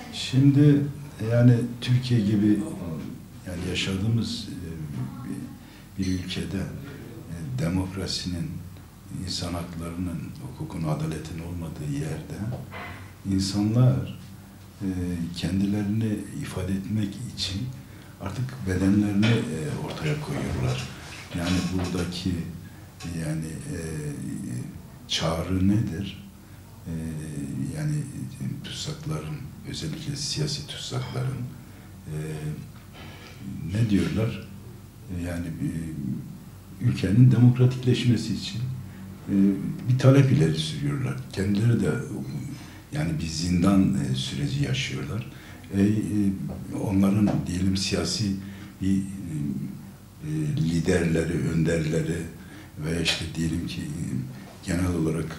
Şimdi yani Türkiye gibi yani yaşadığımız bir ülkede demokrasinin, insan haklarının, hukukun, adaletin olmadığı yerde insanlar kendilerini ifade etmek için artık bedenlerini ortaya koyuyorlar. Yani buradaki yani çağrı nedir? Yani tutsakların, özellikle siyasi tutsakların ne diyorlar? Yani ülkenin demokratikleşmesi için bir talep ileri sürüyorlar. Kendileri de yani bir zindan süreci yaşıyorlar. Onların diyelim siyasi bir liderleri, önderleri veya işte diyelim ki genel olarak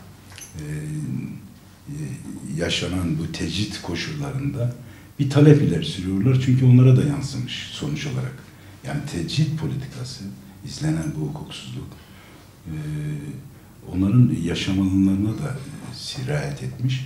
yaşanan bu tecrit koşullarında bir talep ileri sürüyorlar. Çünkü onlara da yansımış sonuç olarak. Yani tecrit politikası, izlenen bu hukuksuzluk, onların yaşam alanlarına da sirayet etmiş.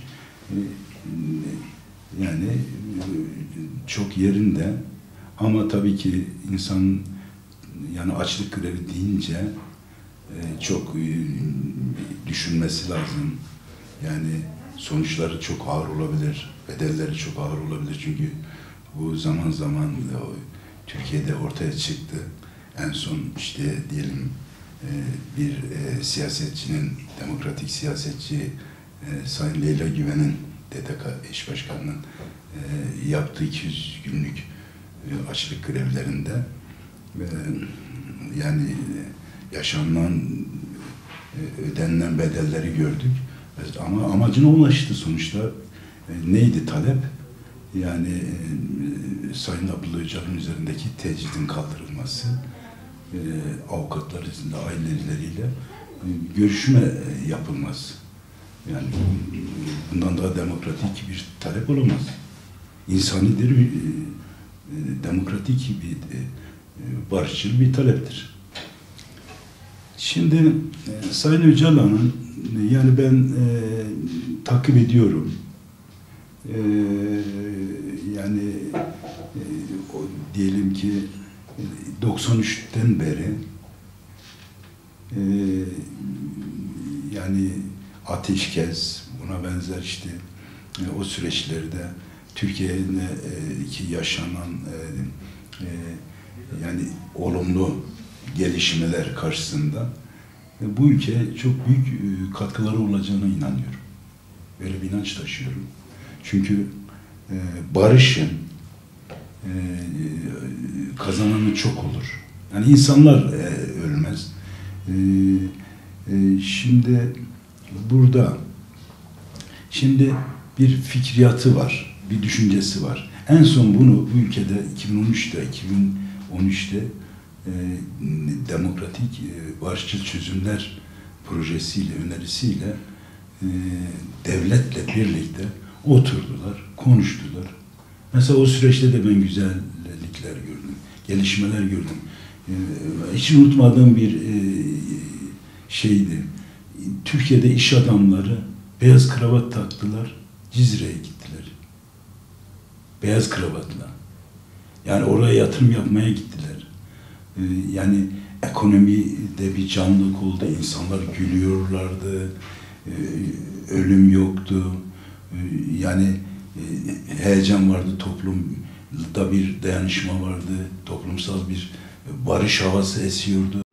Yani çok yerinde ama tabii ki insan yani açlık grevi deyince çok düşünmesi lazım. Yani sonuçları çok ağır olabilir, bedelleri çok ağır olabilir çünkü bu zaman zaman Türkiye'de ortaya çıktı. En son işte diyelim bir siyasetçinin, demokratik siyasetçi Sayın Leyla Güven'in DTK eş başkanının yaptığı 200 günlük açlık grevlerinde yani yaşanılan ödenilen bedelleri gördük. Ama amacına ulaştı sonuçta. Neydi talep? Yani Sayın Abdullah Öcalan üzerindeki tecridin kaldırılması, avukatlar içinde aileleriyle görüşme yapılması. Yani bundan daha demokratik bir talep olamaz. İnsanidir, demokratik bir barışçıl bir taleptir. Şimdi Sayın Öcalan'ın yani ben takip ediyorum. Yani diyelim ki 93'ten beri yani ateşkes, buna benzer işte o süreçlerde Türkiye'deki yaşanan yani olumlu gelişmeler karşısında bu ülkeye çok büyük katkıları olacağına inanıyorum. Böyle bir inanç taşıyorum. Çünkü barışın kazananı çok olur. Yani insanlar ölmez. Şimdi burada bir fikriyatı var, bir düşüncesi var. En son bunu bu ülkede 2013'te demokratik barışçıl çözümler projesiyle, önerisiyle devletle birlikte oturdular, konuştular. Mesela o süreçte de ben güzellikler gördüm, gelişmeler gördüm. Hiç unutmadığım bir şeydi. Türkiye'de iş adamları beyaz kravat taktılar, Cizre'ye gittiler. Beyaz kravatla. Yani oraya yatırım yapmaya gittiler. Yani ekonomide bir canlılık oldu, insanlar gülüyorlardı, ölüm yoktu, yani heyecan vardı, toplumda bir dayanışma vardı, toplumsal bir barış havası esiyordu.